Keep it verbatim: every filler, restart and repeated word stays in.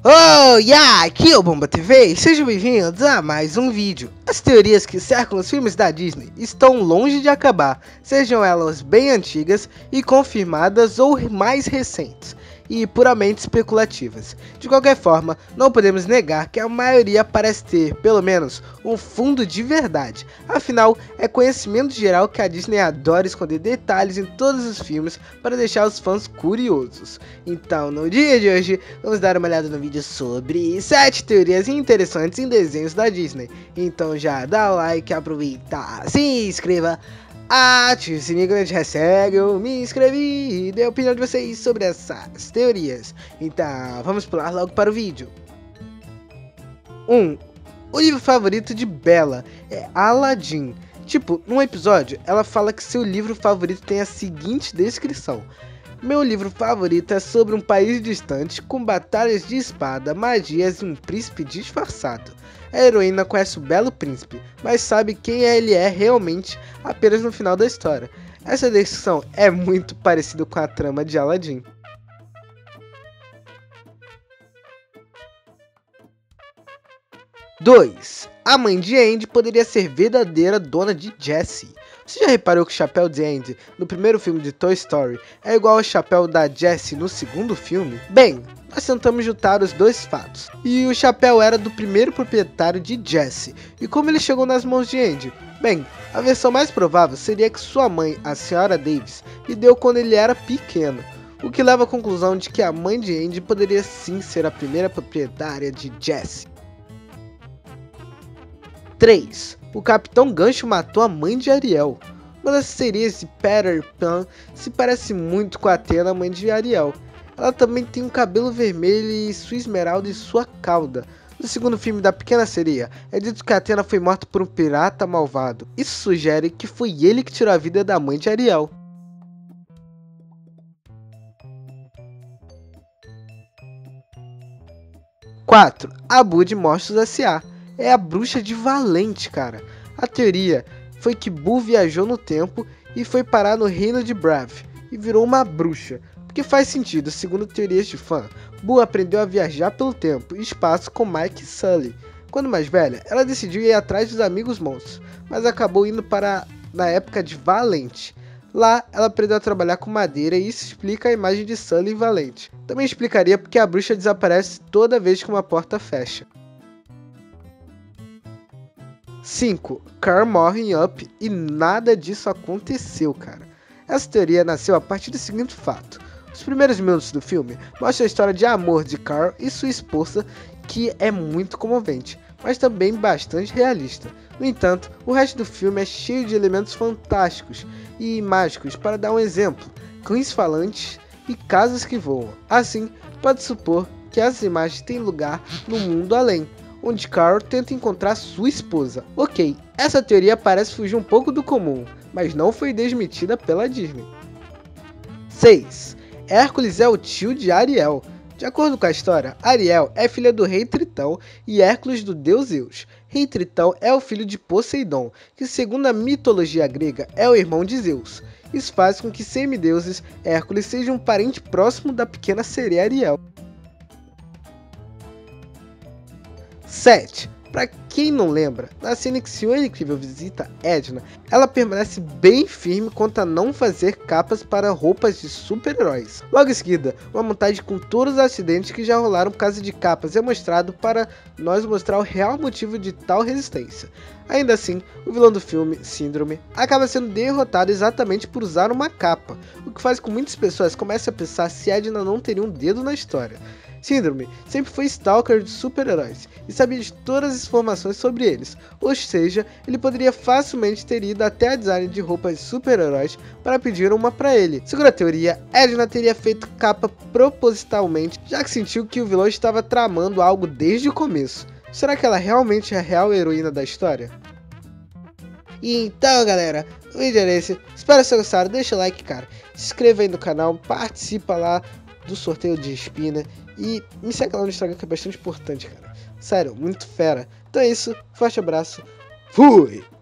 Oh, yeah! Aqui é o Bomba T V e sejam bem-vindos a mais um vídeo. As teorias que cercam os filmes da Disney estão longe de acabar, sejam elas bem antigas e confirmadas ou mais recentes e puramente especulativas. De qualquer forma, não podemos negar que a maioria parece ter, pelo menos, um fundo de verdade. Afinal, é conhecimento geral que a Disney adora esconder detalhes em todos os filmes para deixar os fãs curiosos. Então, no dia de hoje, vamos dar uma olhada no vídeo sobre sete teorias interessantes em desenhos da Disney. Então já dá o like, aproveita, se inscreva, ative o sininho que a gente recebe, eu me inscrevi e dê a opinião de vocês sobre essas teorias. Então, vamos pular logo para o vídeo. um. O livro favorito de Bella é Aladdin. Tipo, num episódio, ela fala que seu livro favorito tem a seguinte descrição: meu livro favorito é sobre um país distante, com batalhas de espada, magias e um príncipe disfarçado. A heroína conhece o belo príncipe, mas sabe quem ele é realmente apenas no final da história. Essa descrição é muito parecida com a trama de Aladdin. dois. A mãe de Andy poderia ser verdadeira dona de Jessie. Você já reparou que o chapéu de Andy no primeiro filme de Toy Story é igual ao chapéu da Jessie no segundo filme? Bem, nós tentamos juntar os dois fatos. E o chapéu era do primeiro proprietário de Jessie. E como ele chegou nas mãos de Andy? Bem, a versão mais provável seria que sua mãe, a senhora Davis, lhe deu quando ele era pequeno. O que leva à conclusão de que a mãe de Andy poderia sim ser a primeira proprietária de Jessie. três. O Capitão Gancho matou a mãe de Ariel. Uma das sereias de Peter Pan se parece muito com a Athena, mãe de Ariel. Ela também tem um cabelo vermelho e sua esmeralda e sua cauda. No segundo filme da Pequena Sereia, é dito que a Athena foi morta por um pirata malvado. Isso sugere que foi ele que tirou a vida da mãe de Ariel. quatro. Abu de Monstros S A é a bruxa de Valente, cara. A teoria foi que Boo viajou no tempo e foi parar no reino de Brav e virou uma bruxa. Porque faz sentido, segundo teorias de fã. Boo aprendeu a viajar pelo tempo e espaço com Mike e Sully. Quando mais velha, ela decidiu ir atrás dos amigos monstros, mas acabou indo para na época de Valente. Lá, ela aprendeu a trabalhar com madeira e isso explica a imagem de Sully e Valente. Também explicaria porque a bruxa desaparece toda vez que uma porta fecha. cinco. Carl morre em Up e nada disso aconteceu, cara. Essa teoria nasceu a partir do seguinte fato. Os primeiros minutos do filme mostram a história de amor de Carl e sua esposa, que é muito comovente, mas também bastante realista. No entanto, o resto do filme é cheio de elementos fantásticos e mágicos. Para dar um exemplo, cães falantes e casas que voam. Assim, pode supor que essas imagens têm lugar no mundo além, onde Carl tenta encontrar sua esposa. Ok, essa teoria parece fugir um pouco do comum, mas não foi desmentida pela Disney. seis. Hércules é o tio de Ariel. De acordo com a história, Ariel é filha do rei Tritão e Hércules do deus Zeus. Rei Tritão é o filho de Poseidon, que segundo a mitologia grega é o irmão de Zeus. Isso faz com que semideuses Hércules seja um parente próximo da pequena sereia Ariel. sete. Pra quem não lembra, na cena que Senhor Incrível visita Edna, ela permanece bem firme quanto a não fazer capas para roupas de super-heróis. Logo em seguida, uma montagem com todos os acidentes que já rolaram por causa de capas é mostrado para nós mostrar o real motivo de tal resistência. Ainda assim, o vilão do filme, Síndrome, acaba sendo derrotado exatamente por usar uma capa, o que faz com que muitas pessoas comecem a pensar se Edna não teria um dedo na história. Síndrome sempre foi stalker de super-heróis e sabia de todas as informações sobre eles, ou seja, ele poderia facilmente ter ido até a design de roupas de super-heróis para pedir uma para ele. Segundo a teoria, Edna teria feito capa propositalmente, já que sentiu que o vilão estava tramando algo desde o começo. Será que ela realmente é a real heroína da história? Então, galera, o vídeo é esse. Espero que vocês gostaram. Deixa o like, cara. Se inscreva aí no canal, participa lá do sorteio de espina e me segue lá no Instagram, que é bastante importante, cara. Sério, muito fera. Então é isso, forte abraço, fui!